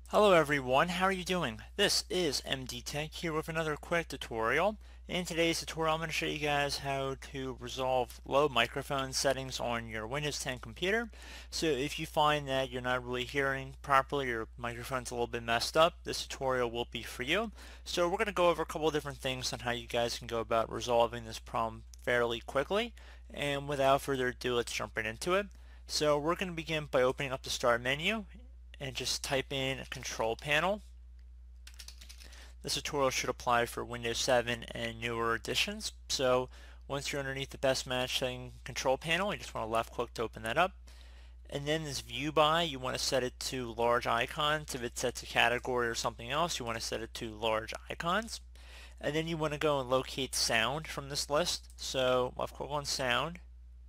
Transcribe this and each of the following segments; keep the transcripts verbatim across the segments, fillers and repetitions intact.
Hello everyone, how are you doing? This is M D Tech here with another quick tutorial. In today's tutorial I'm going to show you guys how to resolve low microphone settings on your Windows ten computer. So if you find that you're not really hearing properly, your microphone's a little bit messed up, this tutorial will be for you. So we're going to go over a couple of different things on how you guys can go about resolving this problem fairly quickly. And without further ado, let's jump right into it. So we're going to begin by opening up the Start menu and just type in Control Panel. This tutorial should apply for Windows seven and newer editions. So once you're underneath the best matching control panel, you just want to left click to open that up. And then this view by, you want to set it to large icons. If it's set to category or something else, you want to set it to large icons. And then you want to go and locate sound from this list. So left click on sound.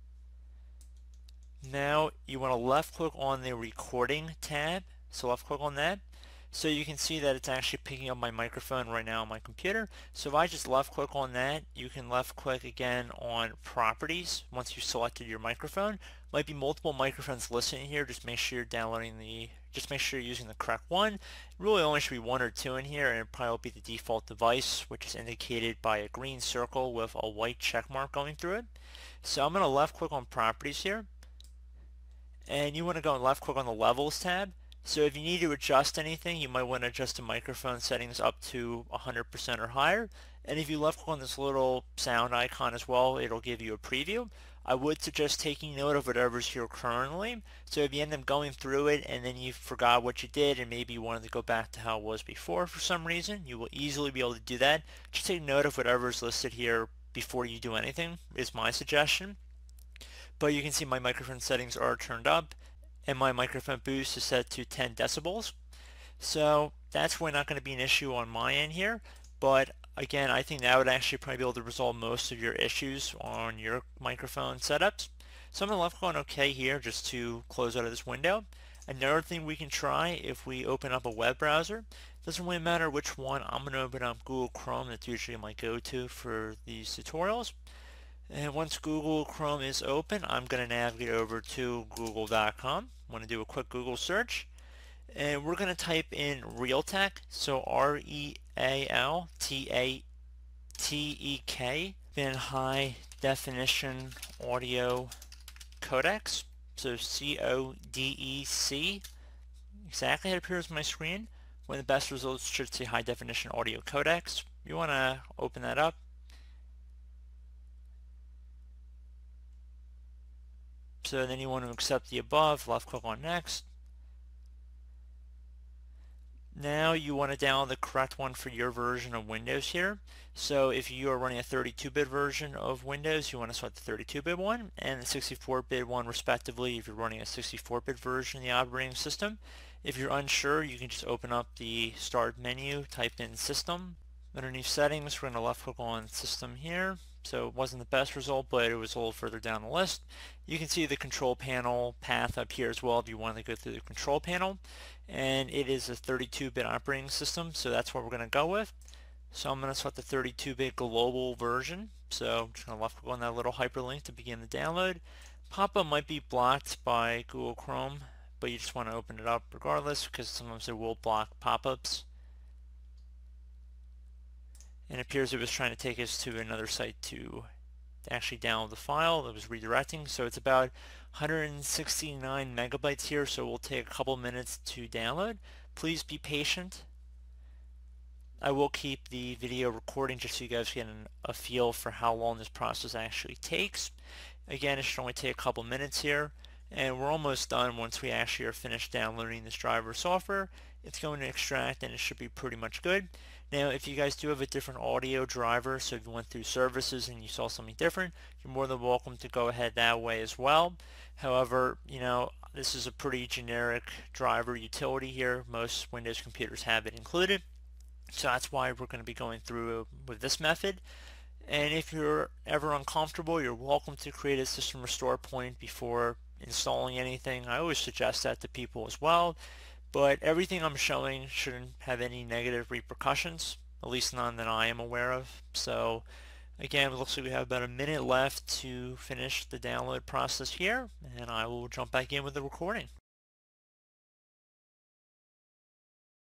Now you want to left click on the recording tab, so left click on that. So you can see that it's actually picking up my microphone right now on my computer. So if I just left click on that, you can left click again on properties once you've selected your microphone. Might be multiple microphones listening here, just make sure you're downloading the, just make sure you're using the correct one. Really only should be one or two in here, and it probably will be the default device, which is indicated by a green circle with a white check mark going through it. So I'm going to left click on properties here. And you want to go and left click on the levels tab. So if you need to adjust anything, you might want to adjust the microphone settings up to one hundred percent or higher. And if you left click on this little sound icon as well, it'll give you a preview. I would suggest taking note of whatever's here currently. So if you end up going through it and then you forgot what you did and maybe you wanted to go back to how it was before for some reason, you will easily be able to do that. Just take note of whatever's listed here before you do anything is my suggestion. But you can see my microphone settings are turned up and my microphone boost is set to ten decibels. So that's really not going to be an issue on my end here, but again, I think that would actually probably be able to resolve most of your issues on your microphone setups. So I'm going to left click on OK here just to close out of this window. Another thing we can try if we open up a web browser, doesn't really matter which one. I'm going to open up Google Chrome. That's usually my go-to for these tutorials. And once Google Chrome is open, I'm going to navigate over to google dot com. I'm going to do a quick Google search. And we're going to type in Realtek, so R E A L T A T E K, then high definition audio codecs, so C O D E C, exactly how it appears on my screen. One of the best results should say high definition audio codecs. You want to open that up. So then you want to accept the above, left click on next. Now you want to download the correct one for your version of Windows here. So if you are running a thirty-two bit version of Windows, you want to select the thirty-two bit one and the sixty-four bit one respectively if you're running a sixty-four bit version of the operating system. If you're unsure, you can just open up the Start menu, type in System. Underneath Settings, we're going to left click on System here. So it wasn't the best result, but it was a little further down the list. You can see the control panel path up here as well if you want to go through the control panel. And it is a thirty-two bit operating system, so that's what we're going to go with. So I'm going to select the thirty-two bit global version. So I'm just going to left click on that little hyperlink to begin the download. Pop-up might be blocked by Google Chrome, but you just want to open it up regardless because sometimes it will block pop-ups. And it appears it was trying to take us to another site to actually download the file. It was redirecting, so it's about one hundred sixty-nine megabytes here, so it will take a couple minutes to download. Please be patient. I will keep the video recording just so you guys get an, a feel for how long this process actually takes. Again, it should only take a couple minutes here, and we're almost done once we actually are finished downloading this driver software. It's going to extract and it should be pretty much good. Now if you guys do have a different audio driver, so if you went through services and you saw something different, you're more than welcome to go ahead that way as well. However, you know, this is a pretty generic driver utility here. Most Windows computers have it included. So that's why we're going to be going through with this method. And if you're ever uncomfortable, you're welcome to create a system restore point before installing anything. I always suggest that to people as well. But everything I'm showing shouldn't have any negative repercussions, at least none that I am aware of. So again, it looks like we have about a minute left to finish the download process here, and I will jump back in with the recording.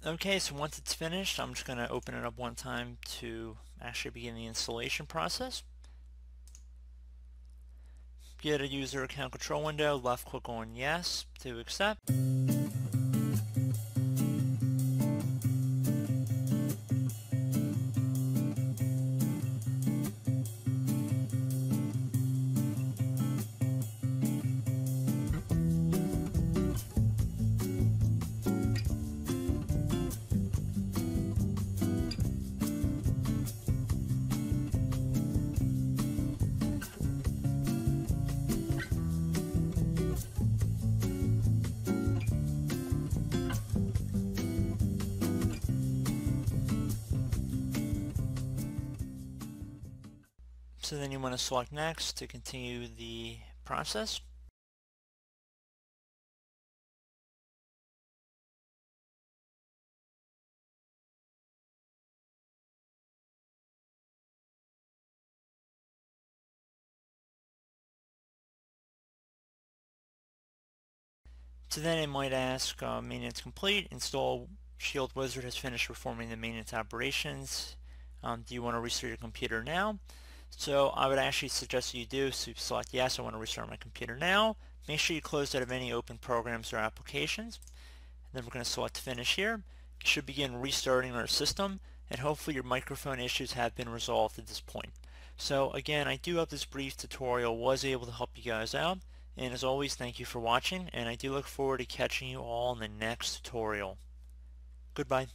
Okay, so once it's finished, I'm just going to open it up one time to actually begin the installation process. Get a user account control window, left click on yes to accept. So then you want to select next to continue the process. So then it might ask uh, maintenance complete, install Shield Wizard has finished performing the maintenance operations. Um, do you want to restart your computer now? So I would actually suggest that you do. So you select yes, I want to restart my computer now. Make sure you close out of any open programs or applications. And then we're going to select finish here. It should begin restarting our system, and hopefully your microphone issues have been resolved at this point. So again, I do hope this brief tutorial was able to help you guys out. And as always, thank you for watching, and I do look forward to catching you all in the next tutorial. Goodbye.